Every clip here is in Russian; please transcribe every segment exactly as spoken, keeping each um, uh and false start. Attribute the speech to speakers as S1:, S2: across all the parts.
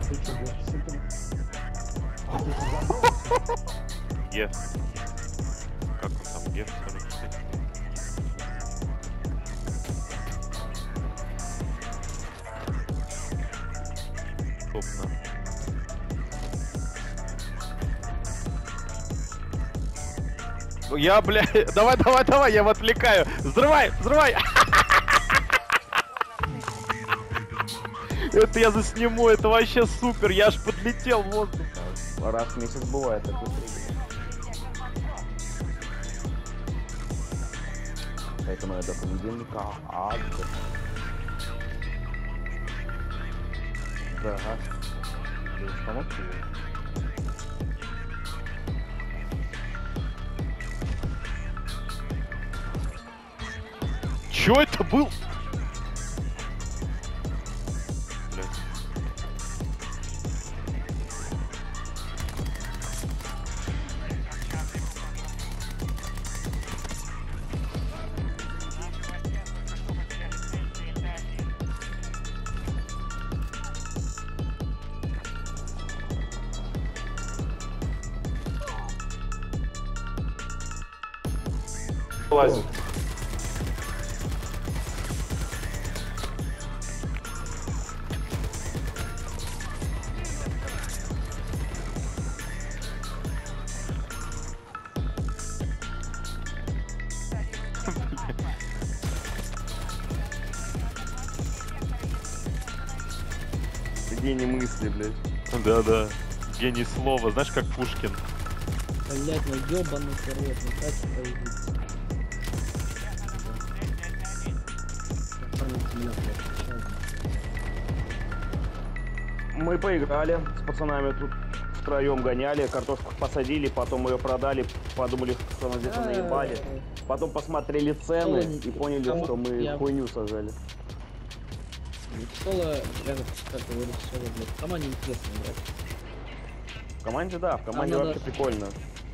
S1: Е. Как он там? Е сорок шесть. Топно. Ну я, бля, давай, давай, давай, я его отвлекаю. Взрывай, взрывай. Это я засниму, это вообще супер, я аж подлетел в воздух.
S2: Раз в месяц бывает такой прибыль. Поэтому я до понедельника ад. Да, ты помолчи.
S1: Чё это был? Блядь. Лазит.
S2: Гений мысли, блядь.
S1: Да-да. Гений слова. Знаешь, как Пушкин?
S3: Блять, ну ёбаный корот, ну как это появится?
S2: Мы поиграли с пацанами тут втроем гоняли, картошку посадили, потом ее продали, подумали, что нас где-то наебали. Потом посмотрели цены и поняли, что мы хуйню сажали.
S3: Соло, ребята, как говорю, соло, блядь, в команде интересно играть.
S2: В команде, да, в команде
S3: Там
S2: вообще
S3: надо...
S2: прикольно.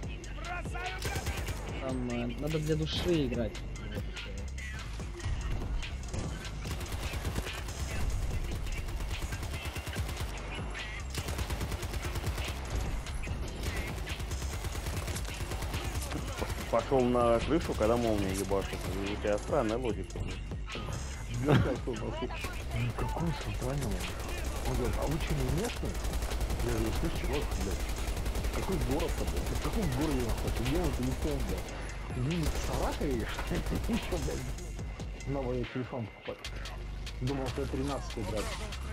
S3: Там э, надо для души играть.
S2: Пошел на крышу, когда молния ебашит. У тебя странная логика.
S4: Какой понял? Он говорит, а вы что, не местный? Я говорю, слышь, чувак, блядь, какой город-то, блядь? Ты в каком городе находишься? Где он телефон, блядь? Где-нибудь в Саратове, что ли? Еще, блядь, новый телефон покупать. Думал, что тринадцатый, блядь.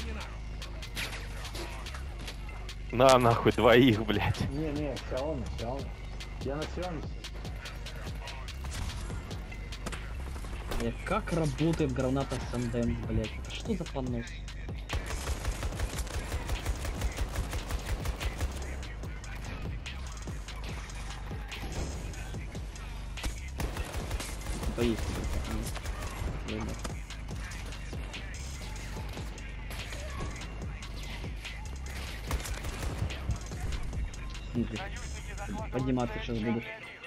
S1: На, нахуй, двоих, блядь.
S4: Не-не, Xiaomi, Xiaomi. Я на Xiaomi.
S3: Блядь, как работает граната с МДМ, блядь? Это что за понос? Поесть. Подниматься сейчас будут.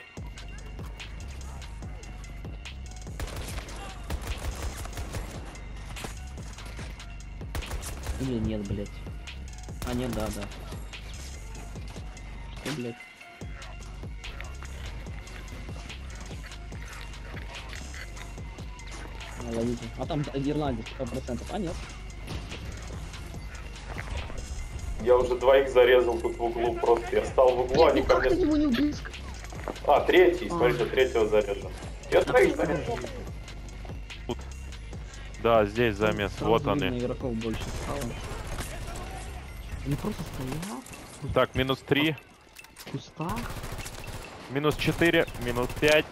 S3: Или нет, блять. А нет, да, да. Что, блять? Ловите. А там Ирландец сто процентов. А нет.
S1: Я уже двоих зарезал тут в углу, просто я стал в углу, они ко мне...
S3: его не убил?
S1: А, третий, смотрите, третьего зарезал. Я троих зарезал. Тут. Да, здесь замес,
S3: Там
S1: вот
S3: видно,
S1: они.
S3: игроков больше стало. Они просто стоят
S1: Так, минус три,
S3: в кустах.
S1: минус четыре, минус пять,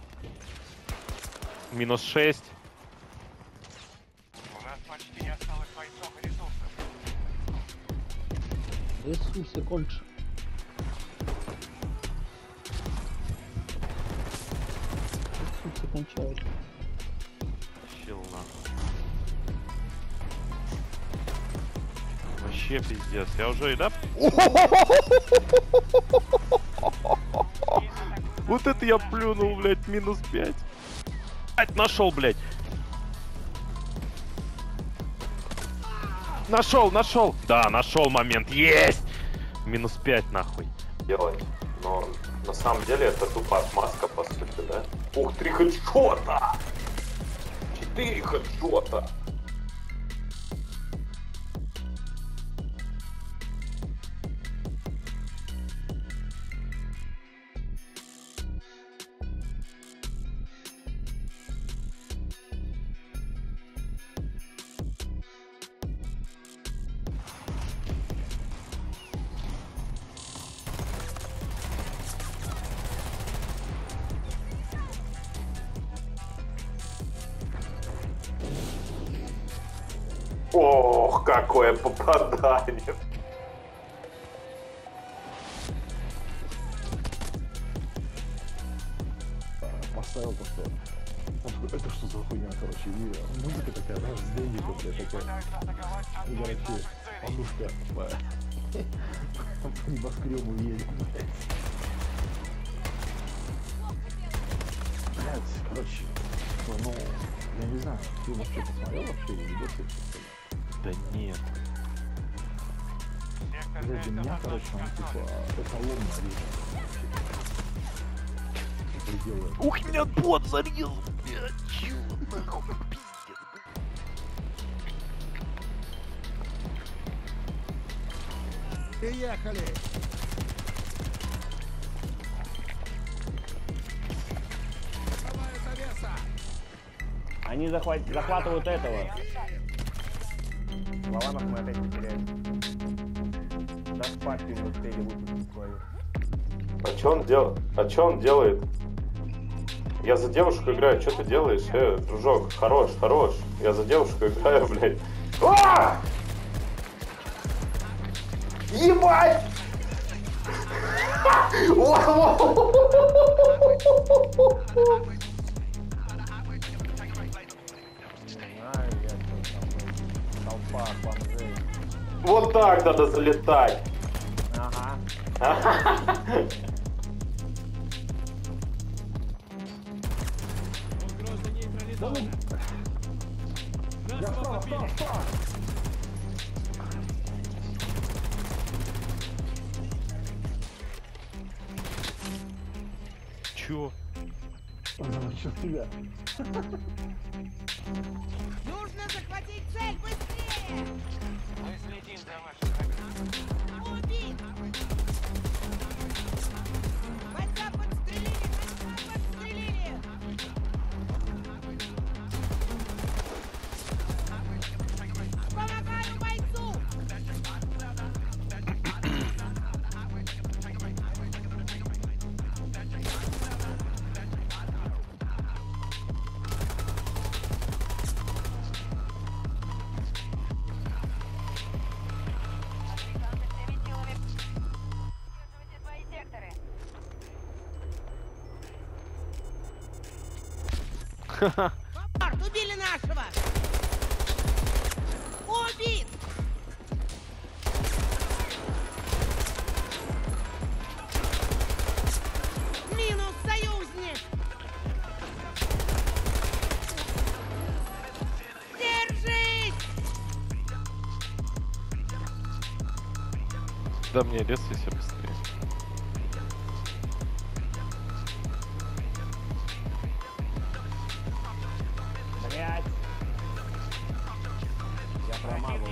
S1: минус шесть.
S5: У нас почти не осталось бойцов и ресурсов.
S3: Ресурсы кончат. Ресурсы кончают.
S1: Щел нахуй. Вообще пиздец, я уже и да? Вот это я плюнул, блядь, минус пять. Блядь, нашел, блядь. Нашел, нашел. Да, нашел момент. Есть! Минус пять нахуй.
S6: Делать. Но на самом деле это тупо отмазка, по сути, да? Ух, три хедшота! Четыре хедшота! Ох, какое попадание!
S4: Поставил то, что... Он такой, это что за хуйня, короче, и музыка такая, знаешь, с деньги такая, и, короче, подушка по, по небоскребу едет, блядь. Блядь, короче, ну, я не знаю, ты вообще посмотрел вообще видосы?
S1: Да нет.
S4: Блядь, для меня, короче, он типа эталонно делает.
S1: Ух, меня бот зарезал, блядь, чё нахуй, пиздец.
S7: Приехали!
S2: Они захват... захватывают этого. Лаванов мы опять не теряем. Даже партию не успели выпустить свою.
S6: А чё он делает? А чё он делает? Я за девушку играю, что ты делаешь? Э, дружок, хорош, хорош. Я за девушку играю, блядь. А! Ебать!
S2: Толпа бомжей.
S6: Вот так надо залетать.
S2: Ага.
S4: Я встал, встал, встал!
S1: Чё?
S4: Сейчас тебя.
S8: Нужно захватить цель быстрее!
S5: Мы следим за вашим врагом.
S8: Убить! Бойца подстрелили! Бойца подстрелили! Помогаю бойцу! Бомбард, убили нашего! Убит! Минус союзник! Держись!
S1: Да мне резайся быстрее.
S2: Блять. Я промазал.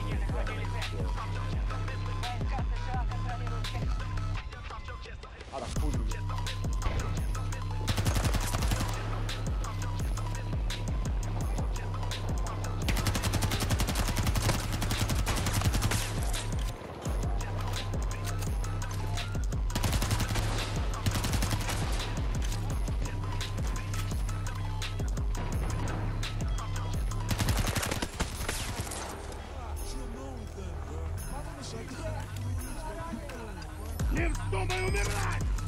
S2: А, да, хуй.
S7: Не вздумай умирать!